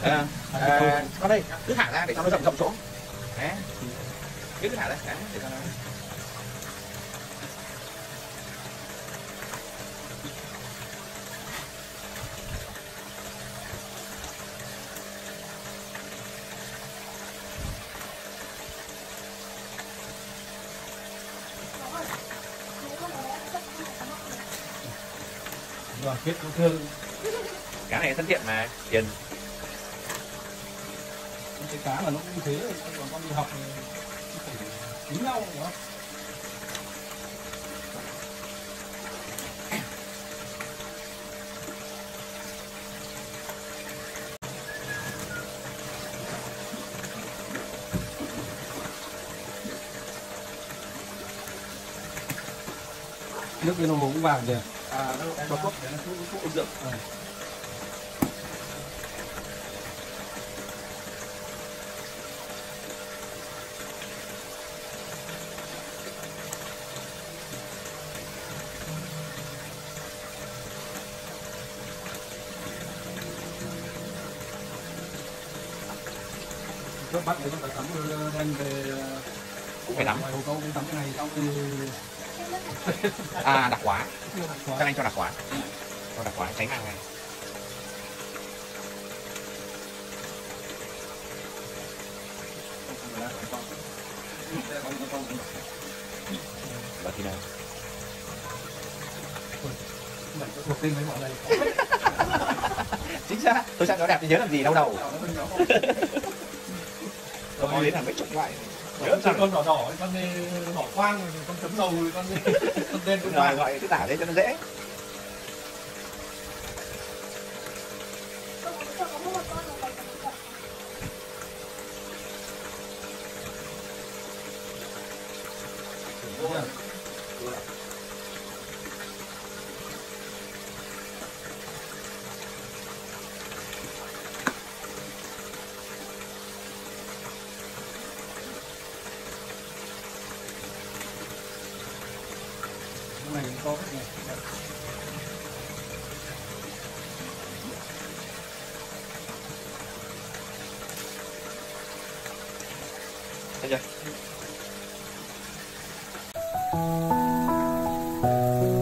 Con đây cứ thả ra để cho nó rộng rộng chỗ. Đấy. Cứ thả ra đấy, để cho nó đoàn kết yêu thương. Cá này thân thiện mà, hiền. Cái cá là nó cũng như thế, còn con đi học thì phải kính nhau đúng không? Nước cái nó cũng vàng kìa. Nó cho thuốc để nó thuốc ức dưỡng. Các bạn phải tắm đem về cũng phải tắm. Ngoài hồ câu cũng tắm cái này xong thì đặc quả. Các anh cho đặc quả. Cho đặc quả tránh hàng này. Và thì nào? thuộc tên với mọi người. Chính xác. Tôi xem nó đẹp thì nhớ làm gì đau đầu. Tôi đến là mấy chục loại. Con đỏ đỏ, con đỏ quang, con chấm dầu, con đen con vàng. Gọi cứ tả lên cho nó dễ. Này có cái này. Thấy chưa?